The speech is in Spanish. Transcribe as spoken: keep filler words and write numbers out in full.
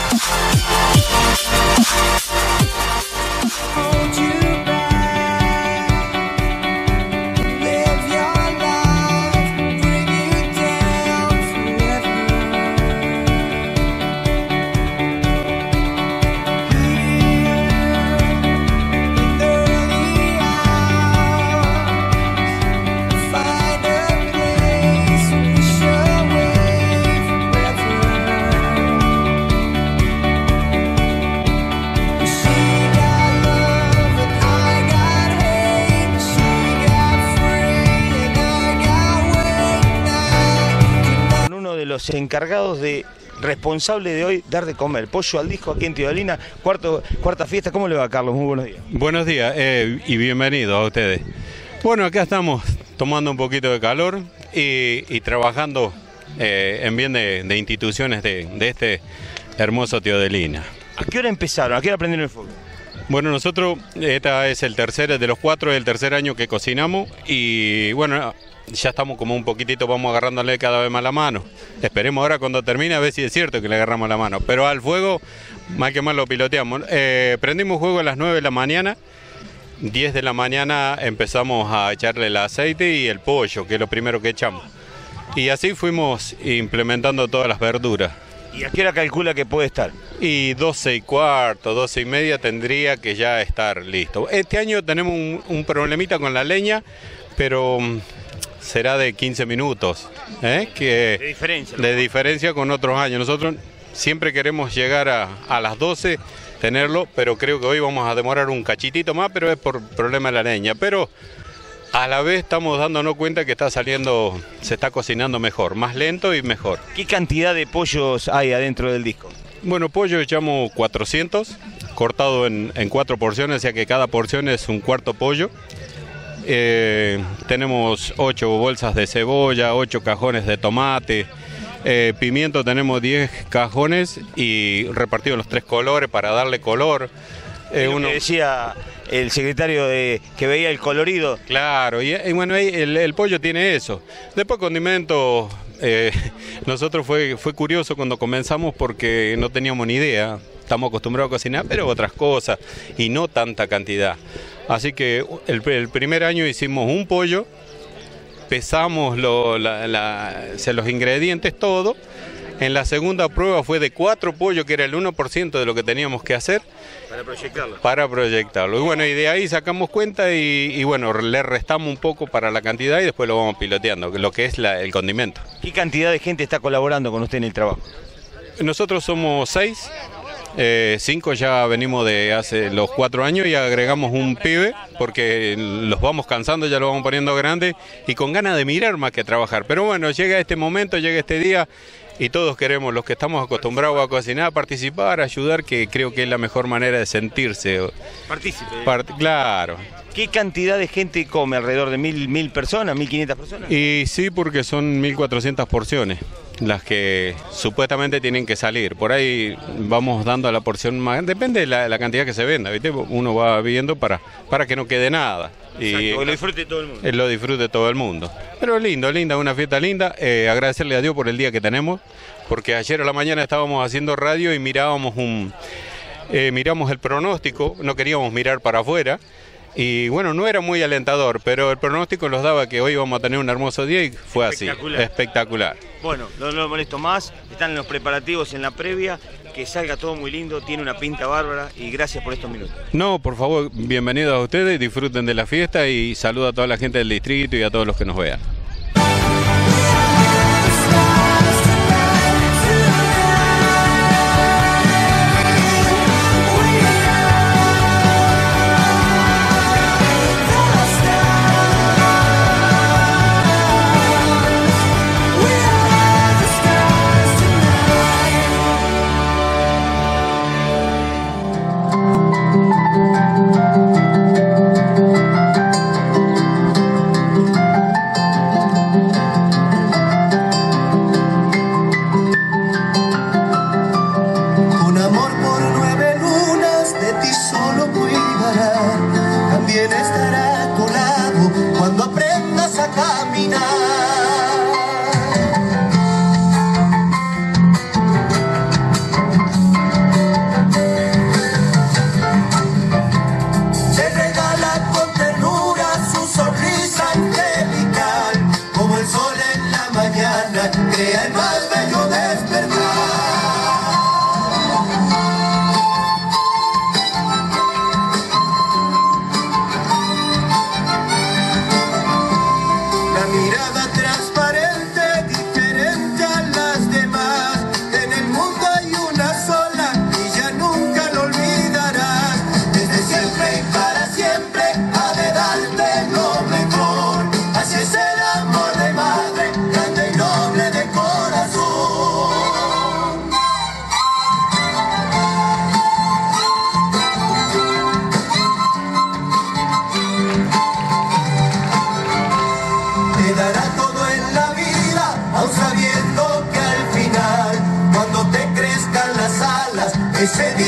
Los encargados de responsable de hoy dar de comer pollo al disco aquí en Teodolina, cuarto, cuarta fiesta. ¿Cómo le va, Carlos? Muy buenos días. Buenos días eh, y bienvenidos a ustedes. Bueno, acá estamos tomando un poquito de calor y, y trabajando eh, en bien de, de instituciones de, de este hermoso Teodolina. ¿A qué hora empezaron? ¿A qué hora aprendieron el fuego? Bueno, nosotros, esta es el tercer, de los cuatro, el tercer año que cocinamos y bueno, ya estamos como un poquitito, vamos agarrándole cada vez más la mano. Esperemos ahora cuando termine a ver si es cierto que le agarramos la mano. Pero al fuego, mal que mal lo piloteamos. Eh, prendimos fuego a las nueve de la mañana, diez de la mañana empezamos a echarle el aceite y el pollo, que es lo primero que echamos. Y así fuimos implementando todas las verduras. ¿Y a qué hora calcula que puede estar? Y doce y cuarto, doce y media tendría que ya estar listo. Este año tenemos un, un problemita con la leña, pero será de quince minutos, ¿eh? que, de diferencia, ¿no? De diferencia con otros años. Nosotros siempre queremos llegar a, a las doce, tenerlo, pero creo que hoy vamos a demorar un cachitito más, pero es por problema de la leña. Pero a la vez estamos dándonos cuenta que está saliendo, se está cocinando mejor, más lento y mejor. ¿Qué cantidad de pollos hay adentro del disco? Bueno, pollo echamos cuatrocientos, cortado en, en cuatro porciones, o sea que cada porción es un cuarto pollo. Eh, tenemos ocho bolsas de cebolla, ocho cajones de tomate, eh, pimiento tenemos diez cajones y repartidos en los tres colores para darle color. Eh, uno... que decía el secretario de que veía el colorido. Claro, y, y bueno, el, el pollo tiene eso. Después condimentos, eh, nosotros fue, fue curioso cuando comenzamos porque no teníamos ni idea. Estamos acostumbrados a cocinar, pero otras cosas y no tanta cantidad. Así que el, el primer año hicimos un pollo, pesamos lo, la, la, o sea, los ingredientes, todo. En la segunda prueba fue de cuatro pollos, que era el uno por ciento de lo que teníamos que hacer. Para proyectarlo. Para proyectarlo. Y bueno, y de ahí sacamos cuenta y, y bueno, le restamos un poco para la cantidad y después lo vamos piloteando, lo que es la, el condimento. ¿Qué cantidad de gente está colaborando con usted en el trabajo? Nosotros somos seis. Eh, cinco ya venimos de hace los cuatro años y agregamos un pibe porque los vamos cansando, ya lo vamos poniendo grande y con ganas de mirar más que trabajar. Pero bueno, llega este momento, llega este día y todos queremos, los que estamos acostumbrados a cocinar, participar, ayudar, que creo que es la mejor manera de sentirse. Partícipe. Part claro. ¿Qué cantidad de gente come? ¿Alrededor de mil, mil personas, mil quinientas personas? Y sí, porque son mil cuatrocientas porciones las que supuestamente tienen que salir. Por ahí vamos dando la porción más, depende de la, la cantidad que se venda, ¿viste? Uno va viendo para, para que no quede nada. Exacto, y que lo disfrute todo el mundo. Lo disfrute todo el mundo. Pero lindo, linda, una fiesta linda. Eh, agradecerle a Dios por el día que tenemos, porque ayer a la mañana estábamos haciendo radio y mirábamos un, eh, miramos el pronóstico, no queríamos mirar para afuera. Y bueno, no era muy alentador, pero el pronóstico nos daba que hoy íbamos a tener un hermoso día y fue espectacular. Así, espectacular. Bueno, no lo molesto más, están los preparativos en la previa, que salga todo muy lindo, tiene una pinta bárbara y gracias por estos minutos. No, por favor, bienvenidos a ustedes, disfruten de la fiesta y saludo a toda la gente del distrito y a todos los que nos vean. ese día.